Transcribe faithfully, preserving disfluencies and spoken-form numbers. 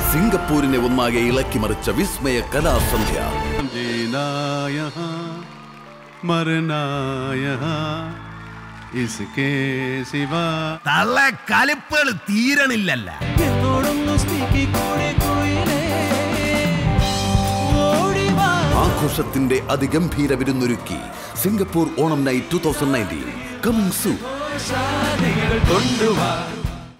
സിംഗപ്പൂരിനെ ഒന്നാകെ ഇളക്കി മറിച്ച വിസ്മയ കലാസന്ധ്യ. കലിപ്പുകൾ തീരണില്ലല്ല. ആഘോഷത്തിന്റെ അതിഗംഭീര വിരുന്നൊരുക്കി Singapore Onam night two thousand nineteen coming soon.